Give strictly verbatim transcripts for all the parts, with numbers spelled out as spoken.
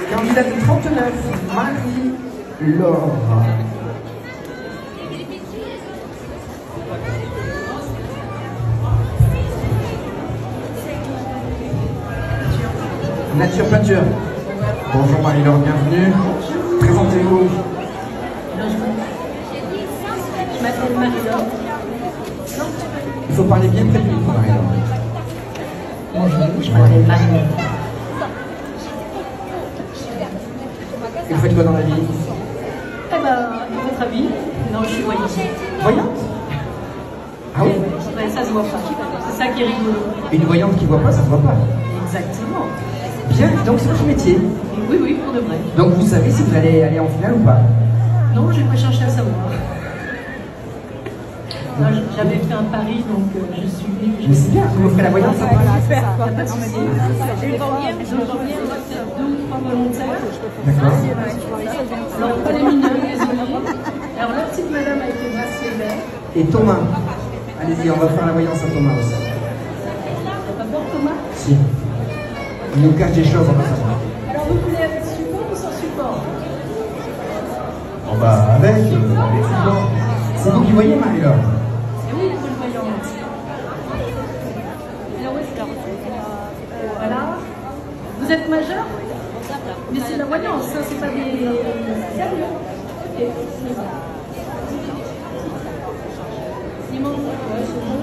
Candidate trente-neuf, Marie-Laure. Nature peinture. Bonjour Marie-Laure, bienvenue. Présentez-vous. Je m'appelle Marie-Laure. Il faut parler bien près de lui, Marie-Laure. Bonjour, je m'appelle Marie-Laure. Et vous faites quoi dans la vie? Eh ben, à votre avis, non, je suis voyante. Voyante? Ah oui? Ouais, ça se voit pas. C'est ça qui est rigolo. Une voyante qui voit pas, ça se voit pas. Exactement. Bien, donc c'est votre métier. Oui, oui, pour de vrai. Donc vous savez si vous allez aller en finale ou pas? Non, je vais pas chercher à savoir. J'avais fait un pari, donc euh, je suis venue. Mais c'est bien, vous ferez la voyante, ça va. Super, quoi. Pas de souci. Deux ou trois volontaires. D'accord. Alors, pas les mineurs, désolé. Alors, la petite madame a été bracelet vert. Et Thomas. Allez-y, on va faire la voyance à Thomas aussi. T'as pas peur, Thomas? Si. Il nous cache des choses, on va savoir. Alors, vous voulez avec support ou sans support? On va avec, euh, avec support. C'est vous qui voyez, Marie-Laure? C'est oui, il faut le voyant. Alors, où est-ce que euh, voilà. Vous êtes majeur? Mais c'est la voyance, ça, c'est pas des... Sérieux? Ok. Simon? Ouais, c'est bon.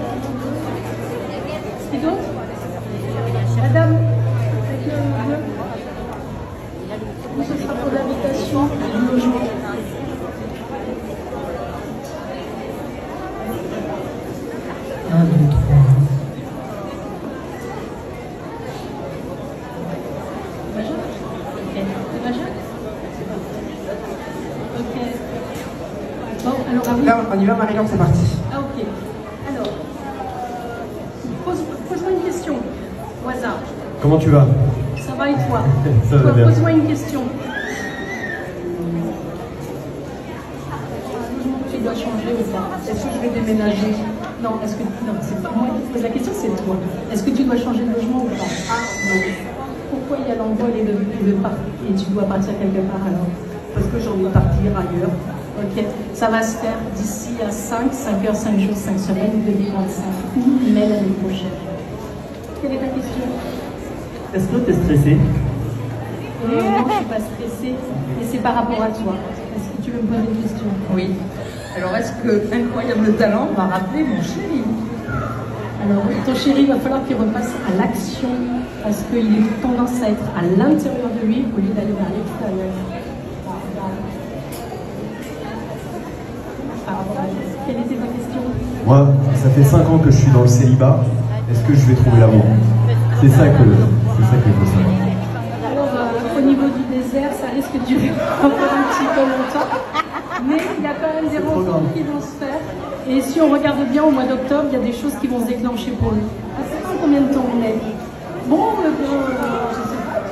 Qui d'autre? Madame? Avec le bleu? Nous, ce sera pour l'habitation et le logement. Un, deux, trois. Majeur? Ok. C'est majeur? Ok. Bon, alors à vous. Là, on y va, Marie-Laure, c'est parti. Ah, ok. Alors, pose, pose-moi une question, au hasard. Comment tu vas? Ça va et toi? Ça va Toi, bien. pose-moi une question. Tu dois changer ou pas? Est-ce que je vais déménager? Non, est-ce que non, c'est pas moi qui pose la question, c'est toi. Est-ce que tu dois changer de logement ou pas? Ah non. Pourquoi il y a l'envol et le, et le par- et tu dois partir quelque part alors? Parce que j'ai envie de partir ailleurs. Ok, ça va se faire d'ici à cinq, cinq heures, cinq jours, cinq semaines, deux mille vingt-cinq, mai l'année prochaine. Quelle est ta question? Est-ce que tu es stressé? Euh, non, je ne suis pas stressée, mais c'est par rapport à toi. Est-ce que tu veux me poser une question? Oui. Alors, est-ce que Incroyable Talent m'a rappelé mon chéri? Alors, ton chéri, il va falloir qu'il repasse à l'action parce qu'il a tendance à être à l'intérieur de lui au lieu d'aller vers l'extérieur. Par rapport à toi. Quelle était ta question? Moi, ça fait cinq ans que je suis dans le célibat. Est-ce que je vais trouver l'amour? C'est ça que c'est ça que je veux savoir. Alors, euh, au niveau du désert, ça risque de durer encore un petit peu longtemps. Mais il y a quand même des rencontres qui vont se faire. Et si on regarde bien, au mois d'octobre, il y a des choses qui vont se déclencher pour lui. Ah, c'est pas combien de temps on est? Bon, euh, euh, je sais pas.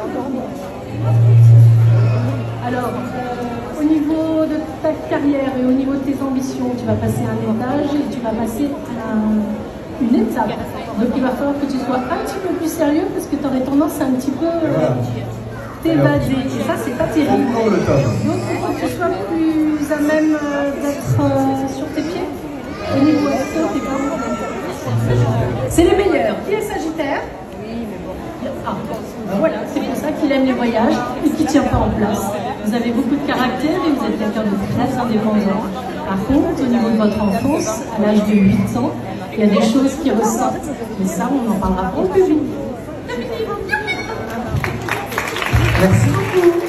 Alors, euh, au niveau de ta carrière et au niveau de tes ambitions, tu vas passer un étage et tu vas passer à une étape. Donc il va falloir que tu sois un petit peu plus sérieux parce que tu aurais tendance à un petit peu euh, t'évader. Et ça, c'est pas terrible. Donc il faut que tu sois plus à même euh, d'être euh, sur tes pieds. Au niveau action, t'es pas bon. C'est les meilleurs. Qui est Sagittaire? Ah, ben voilà, c'est pour ça qu'il aime les voyages et qu'il ne tient pas en place. Vous avez beaucoup de caractère et vous êtes quelqu'un de très indépendant. Par contre, au niveau de votre enfance, à l'âge de huit ans, il y a des choses qui ressortent. Mais ça, on en parlera au plus vite. Merci beaucoup.